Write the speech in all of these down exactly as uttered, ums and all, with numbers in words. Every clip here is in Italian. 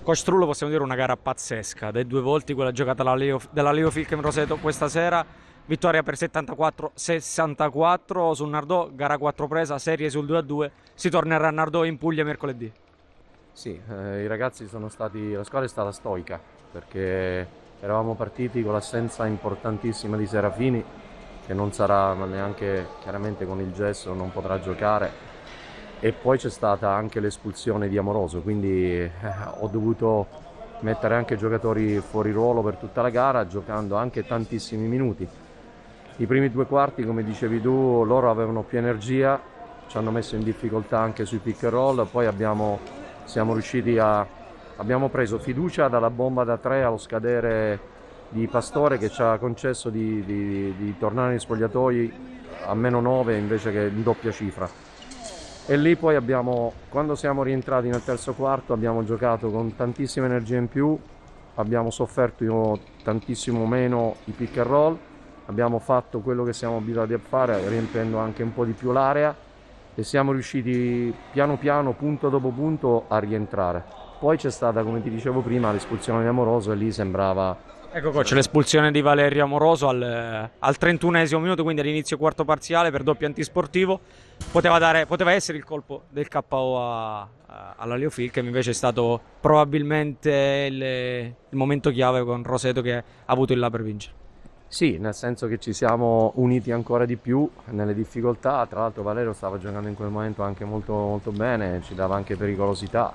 Coach Trullo, possiamo dire una gara pazzesca, dai due volti quella giocata dalla Leo, della Leo Filchem Roseto questa sera, vittoria per settantaquattro sessantaquattro su Nardò, gara quattro presa, serie sul due a due, si tornerà a Nardò in Puglia mercoledì. Sì, eh, i ragazzi sono stati, la squadra è stata stoica perché eravamo partiti con l'assenza importantissima di Serafini, che non sarà neanche chiaramente con il gesso, non potrà giocare, e poi c'è stata anche l'espulsione di Amoroso, quindi eh, ho dovuto mettere anche giocatori fuori ruolo per tutta la gara, giocando anche tantissimi minuti. I primi due quarti, come dicevi tu, loro avevano più energia, ci hanno messo in difficoltà anche sui pick and roll, poi abbiamo, siamo riusciti a, abbiamo preso fiducia dalla bomba da tre allo scadere di Pastore, che ci ha concesso di, di, di tornare negli spogliatoi a meno nove invece che in doppia cifra. E lì poi abbiamo, quando siamo rientrati nel terzo quarto, abbiamo giocato con tantissima energia in più, abbiamo sofferto tantissimo meno i pick and roll, abbiamo fatto quello che siamo abituati a fare, riempiendo anche un po' di più l'area, e siamo riusciti piano piano, punto dopo punto, a rientrare. Poi c'è stata, come ti dicevo prima, l'espulsione di Amoroso, e lì sembrava... Ecco coach, l'espulsione di Valerio Amoroso al, al trentunesimo minuto, quindi all'inizio quarto parziale per doppio antisportivo, poteva, dare, poteva essere il colpo del K O a, a, alla Leo Filchem, invece è stato probabilmente il, il momento chiave con Roseto che ha avuto il là per vincere. Sì, nel senso che ci siamo uniti ancora di più nelle difficoltà. Tra l'altro Valerio stava giocando in quel momento anche molto, molto bene, ci dava anche pericolosità,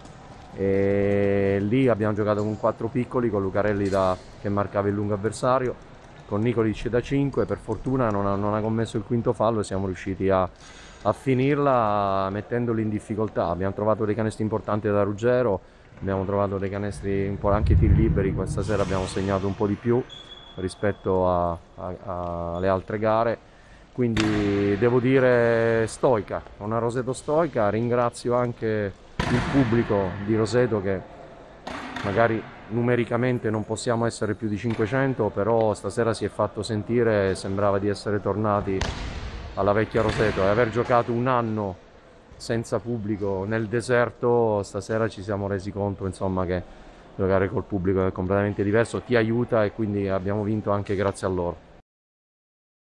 e lì abbiamo giocato con quattro piccoli, con Lucarelli da, che marcava il lungo avversario, con Nicolic da cinque. Per fortuna non ha, non ha commesso il quinto fallo e siamo riusciti a, a finirla mettendoli in difficoltà. Abbiamo trovato dei canestri importanti da Ruggero, abbiamo trovato dei canestri un po' anche tiri liberi. Questa sera abbiamo segnato un po' di più rispetto a, a, alle altre gare, quindi devo dire stoica, una Roseto stoica. Ringrazio anche il pubblico di Roseto, che magari numericamente non possiamo essere più di cinquecento, però stasera si è fatto sentire e sembrava di essere tornati alla vecchia Roseto, e aver giocato un anno senza pubblico nel deserto, stasera ci siamo resi conto, insomma, che giocare col pubblico è completamente diverso, ti aiuta, e quindi abbiamo vinto anche grazie a loro.